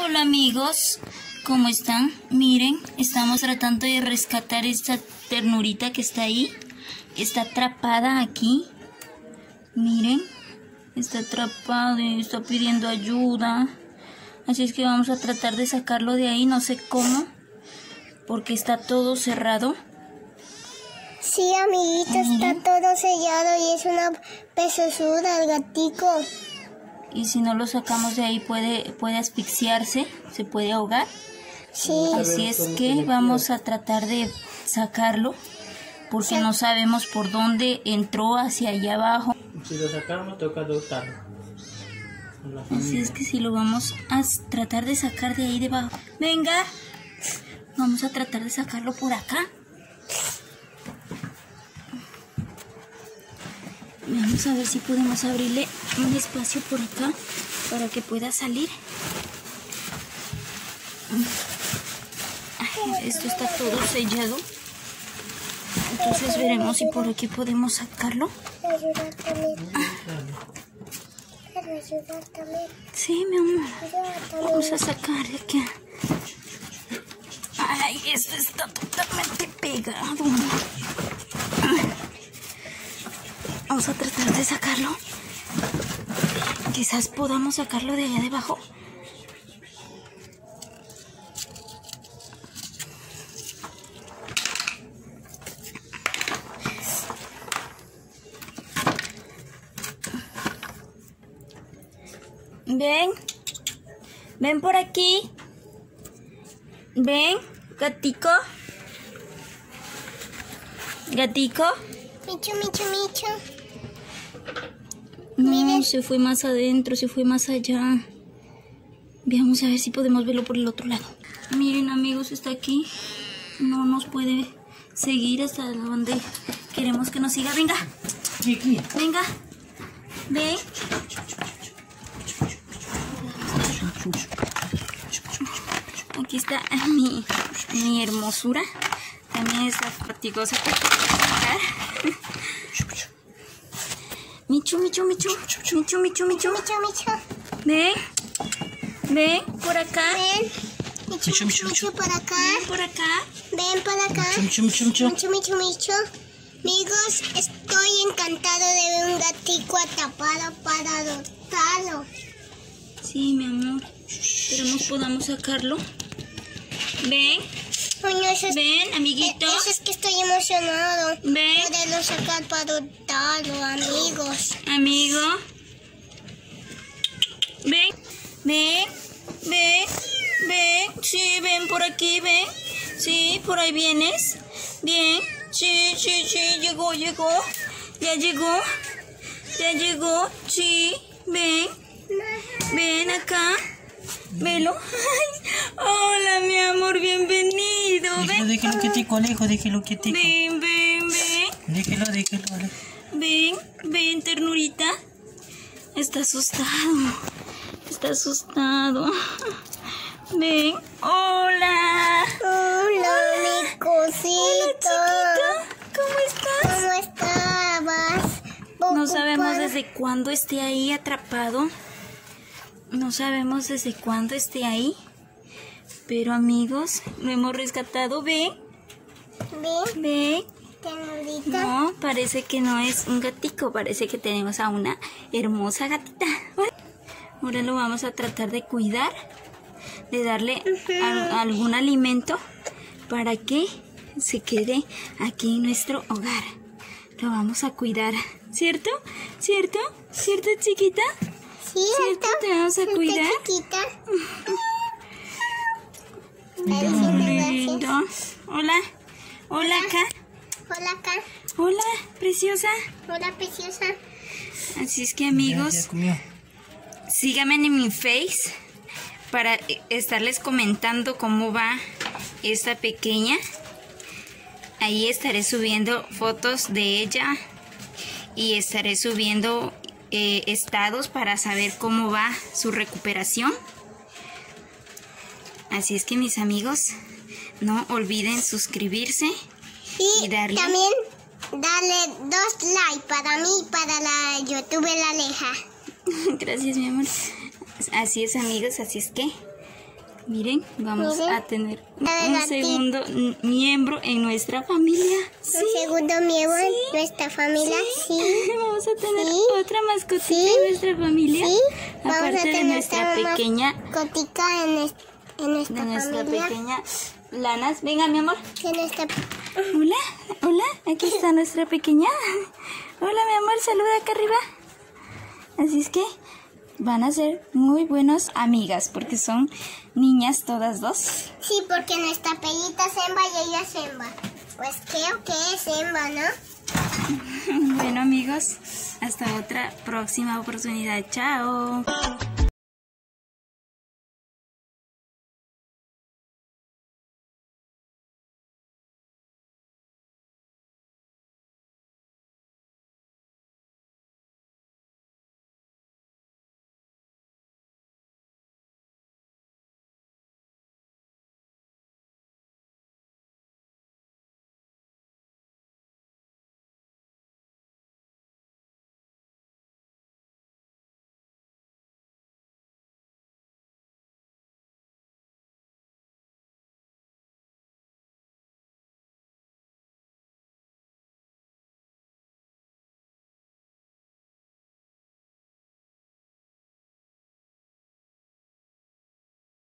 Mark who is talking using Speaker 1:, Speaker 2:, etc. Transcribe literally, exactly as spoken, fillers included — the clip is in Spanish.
Speaker 1: Hola amigos, ¿cómo están? Miren, estamos tratando de rescatar esta ternurita que está ahí. Está atrapada aquí. Miren, está atrapado y está pidiendo ayuda. Así es que vamos a tratar de sacarlo de ahí, no sé cómo, porque está todo cerrado.
Speaker 2: Sí, amiguito, está todo sellado y es una pezosura el gatico.
Speaker 1: Y si no lo sacamos de ahí puede, puede asfixiarse, se puede ahogar.
Speaker 2: Sí.
Speaker 1: Así es que vamos a tratar de sacarlo, porque no sabemos por dónde entró hacia allá abajo.
Speaker 3: Si lo sacamos toca adoptarlo.
Speaker 1: Así es que si lo vamos a tratar de sacar de ahí debajo. Venga, vamos a tratar de sacarlo por acá. Vamos a ver si podemos abrirle un espacio por acá para que pueda salir. Ay, esto está todo sellado. Entonces veremos si por aquí podemos sacarlo. Sí, mi amor. Vamos a sacar de aquí. Ay, esto está totalmente pegado. Vamos a tratar de sacarlo. Quizás podamos sacarlo de allá debajo. Ven. Ven por aquí. Ven, gatico. Gatico.
Speaker 2: Micho, micho, micho.
Speaker 1: No,
Speaker 2: Miren.
Speaker 1: se fue más adentro, se fue más allá. Veamos a ver si podemos verlo por el otro lado. Miren amigos, está aquí. No nos puede seguir hasta donde queremos que nos siga. Venga. Venga. Ven. Aquí está mi, mi hermosura. También está fatigosa. Michu, Michu, Michu, Michu, Michu, Michu,
Speaker 2: Micho, micho.
Speaker 1: ven, ven, por acá,
Speaker 2: Ven. Micho,
Speaker 3: Micho,
Speaker 2: micho,
Speaker 3: micho,
Speaker 2: micho, por acá.
Speaker 1: ven, por acá.
Speaker 2: Ven por acá.
Speaker 3: Micho, micho, micho.
Speaker 2: Micho, micho, micho. Amigos, estoy encantado de ver un gatico atrapado para adoptarlo.
Speaker 1: Sí, mi amor, esperemos podamos sacarlo. Ven,
Speaker 2: Coño, eso es,
Speaker 1: ven, amiguito,
Speaker 2: eso es que estoy emocionado.
Speaker 1: ven,
Speaker 2: Poderlo sacar para adoptarlo, amigos.
Speaker 1: amigo. Ven, ven, ven, ven, sí, ven por aquí, ven. Sí, por ahí vienes. Bien, sí, sí, sí, llegó, llegó. Ya llegó, ya llegó, sí, ven. Ven acá. Velo. Ay, hola, mi amor, bienvenido.
Speaker 3: Déjelo,
Speaker 1: Ven,
Speaker 3: déjelo quietico, Alejo, déjelo quietico.
Speaker 1: ven, ven, ven.
Speaker 3: Déjelo, déjelo, Alejo.
Speaker 1: Ven, ven, ternurita. Está asustado. Está asustado. Ven. Hola.
Speaker 2: Hola, mi cosito.
Speaker 1: ¿Cómo estás?
Speaker 2: ¿Cómo estabas?
Speaker 1: No sabemos
Speaker 2: Ocupada.
Speaker 1: desde cuándo esté ahí atrapado. No sabemos desde cuándo esté ahí. Pero amigos, lo hemos rescatado. Ven,
Speaker 2: Ven,
Speaker 1: ven.
Speaker 2: ternurita.
Speaker 1: No, parece que no es un gatico. Parece que tenemos a una hermosa gatita. Ahora lo vamos a tratar de cuidar. De darle al- algún alimento para que se quede aquí en nuestro hogar. Lo vamos a cuidar. ¿Cierto? ¿Cierto? ¿Cierto, chiquita?
Speaker 2: Sí,
Speaker 1: ¿Cierto? ¿Te vamos a
Speaker 2: está
Speaker 1: cuidar?
Speaker 2: chiquita.
Speaker 1: Mira,
Speaker 2: Gracias,
Speaker 1: muy
Speaker 2: gracias.
Speaker 1: lindo. Hola. Hola, acá.
Speaker 2: Hola, acá.
Speaker 1: Hola, preciosa.
Speaker 2: Hola, preciosa.
Speaker 1: Así es que
Speaker 3: Ya,
Speaker 1: amigos,
Speaker 3: ya comió.
Speaker 1: síganme en mi Face para estarles comentando cómo va esta pequeña. Ahí estaré subiendo fotos de ella y estaré subiendo eh, estados para saber cómo va su recuperación. Así es que mis amigos, no olviden suscribirse
Speaker 2: Y,
Speaker 1: y darle.
Speaker 2: también darle dos likes para mí y para la youtuber La Aleja.
Speaker 1: Gracias, mi amor. Así es, amigos, así es que Miren, vamos
Speaker 2: Miren.
Speaker 1: a tener
Speaker 2: La de
Speaker 1: un
Speaker 2: gatito.
Speaker 1: segundo n- miembro en nuestra familia. Sí.
Speaker 2: Un segundo miembro en
Speaker 1: Sí.
Speaker 2: nuestra familia, sí.
Speaker 1: Vamos a tener
Speaker 2: Sí.
Speaker 1: otra mascotita
Speaker 2: Sí.
Speaker 1: en nuestra familia.
Speaker 2: Sí. Vamos a
Speaker 1: Aparte de
Speaker 2: tener
Speaker 1: nuestra
Speaker 2: otra
Speaker 1: pequeña,
Speaker 2: mascotica en, es- en nuestra
Speaker 1: de nuestra
Speaker 2: familia.
Speaker 1: pequeña Lanas. Venga, mi amor.
Speaker 2: En nuestra...
Speaker 1: Hola, hola, aquí está nuestra pequeña. Hola, mi amor, saluda acá arriba. Así es que van a ser muy buenas amigas porque son niñas todas dos.
Speaker 2: Sí, porque nuestra perrita es hembra y ella es hembra. Pues creo que es hembra, ¿no?
Speaker 1: Bueno, amigos, hasta otra próxima oportunidad. Chao.